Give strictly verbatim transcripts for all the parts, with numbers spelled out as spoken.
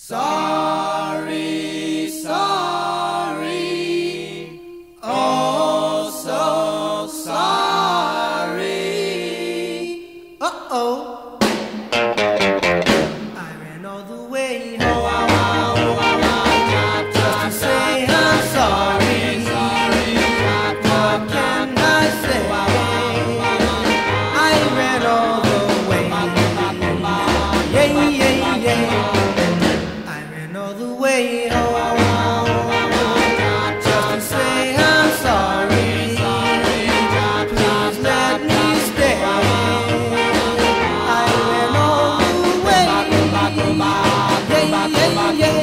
Sorry, sorry, oh so sorry. Uh-oh, I ran all the way home just to say I'm sorry. What can I say? I ran all the way, yeah, yeah, yeah. All the way home just to say I'm sorry. Please let me stay. I ran all the way, yeah, yeah,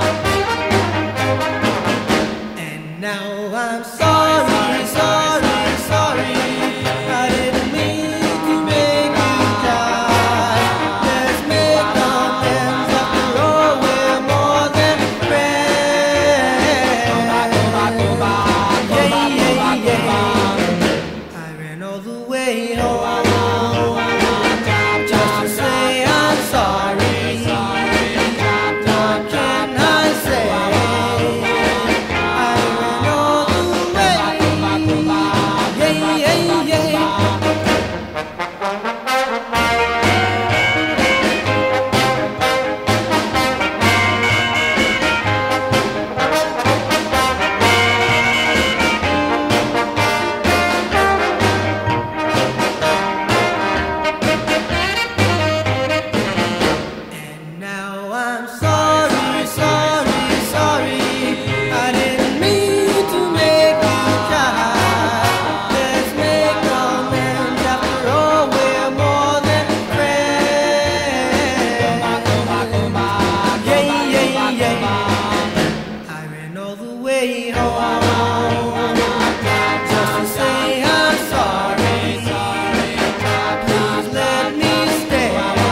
yeah. And now I'm sorry, sorry, sorry. I didn't mean to make you cry. Let's make amends after all. We're more than friends. Yeah, yeah, yeah. I ran all the way home just to say I'm sorry. What can I say? I ran all the way, yeah, yeah, yeah. Now I'm sorry, sorry, sorry. I didn't mean to make you cry. Let's make amends after all. We're more than friends. Yeah, yeah, yeah. I ran all the way home just to say I'm sorry. Please let me stay.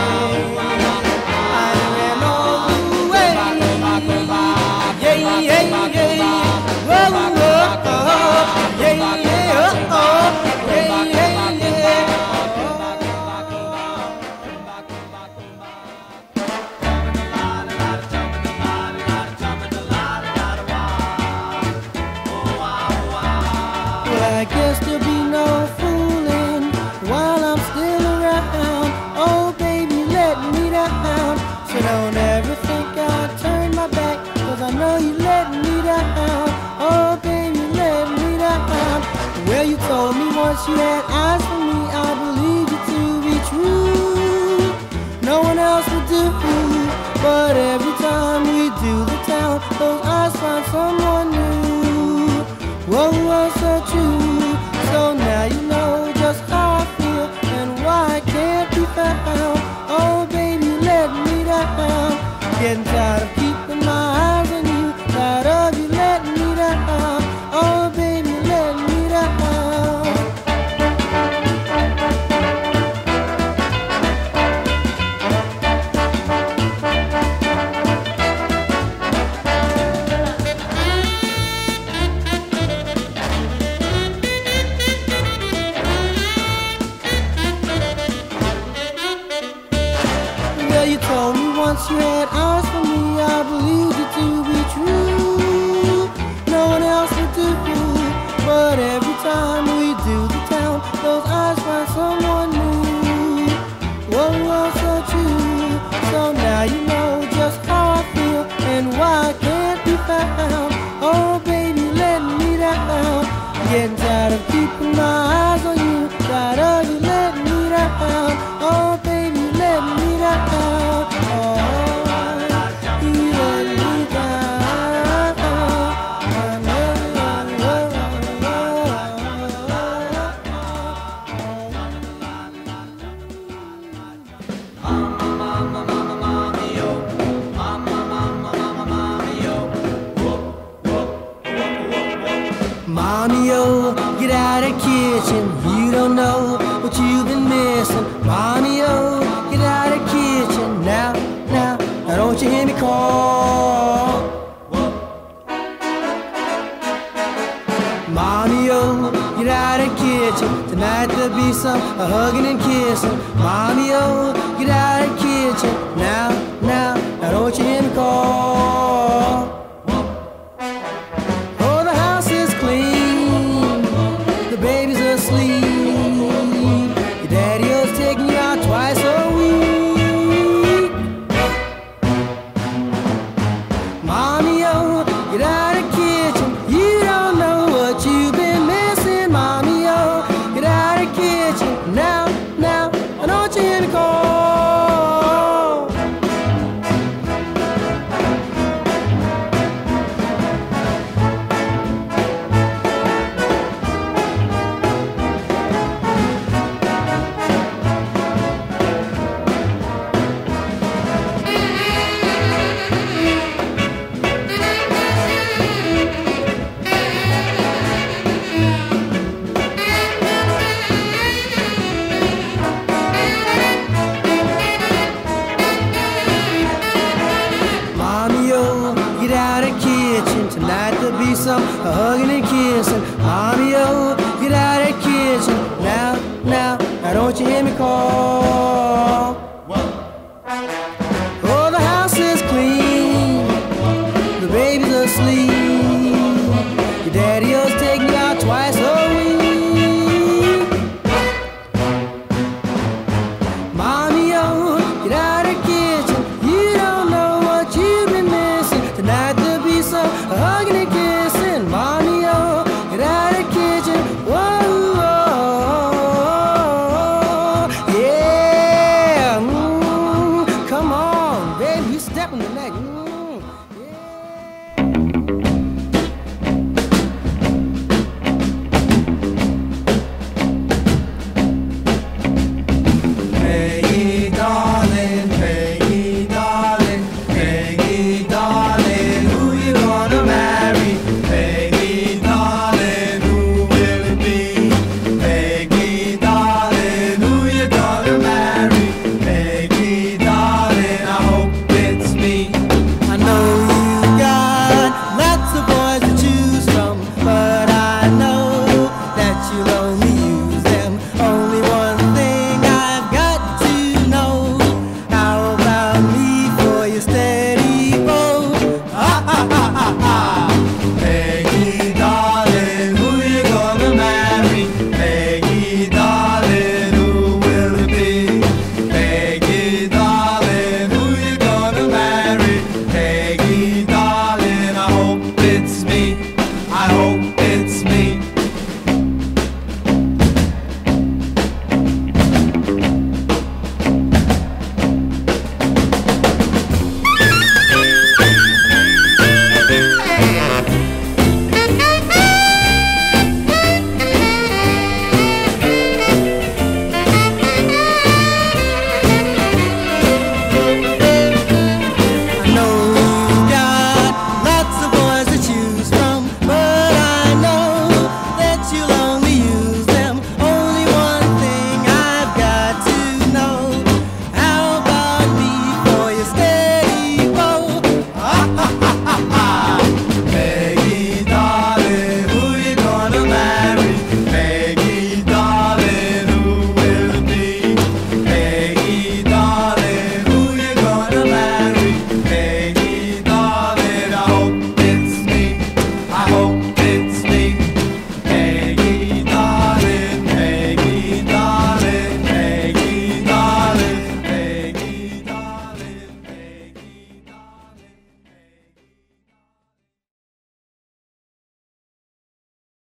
I guess there'll be no fooling while I'm still around. Oh baby, let me down. So don't ever think I'll turn my back, 'cause I know you let me down. Oh baby, let me down. Well, you told me once you had eyes for me, I believed you to be true. No one else would do, but every time we do the town, those eyes find someone new. Whoa, whoa, so true. So now you know just how I feel and why I can't be found. Oh baby, let me down. Getting tired of keeping my eyes on you, tired of you letting me down. Oh baby, let me down. You told me once you had eyes for me, I believed it to be true. No one else would do, but every time we do the town, those eyes find someone new. Whoa, whoa, so true. So now you know just how I feel and why I can't be found. Oh baby, let me down. Getting tired of keeping my eyes on you, tired of you letting me down. Oh baby, let me down. Mommy, oh, get out of the kitchen. You don't know what you've been missing. Mommy, oh, get out of the kitchen. Now, now, now don't you hear me call? Mommy, oh, get out of the kitchen. Tonight there'll be some hugging and kissing. Mommy, oh, get out of the kitchen. Now, now, now don't you hear me me call. Oh, the house is clean, the baby's asleep. Your daddy'll take me out twice a week. Mommy, oh, get out of the kitchen. You don't know what you've been missing. Mommy, oh, get out of the kitchen. Now, now, I don't you hear me call. Get out of the kitchen, tonight there'll be some hugging and kissing. Mommy, oh, get out of the kitchen. Now, now, now don't you hear me call. Oh, the house is clean, the baby's asleep. Your daddy'll take me out twice a week. Mommy, oh, get out of the kitchen. You don't know what you've been missing. Tonight there'll be some hugging and kissing. Mommy, oh, get out of the kitchen. Whoa, whoa, yeah. Mm, come on, baby, you stepping the neck. Mm.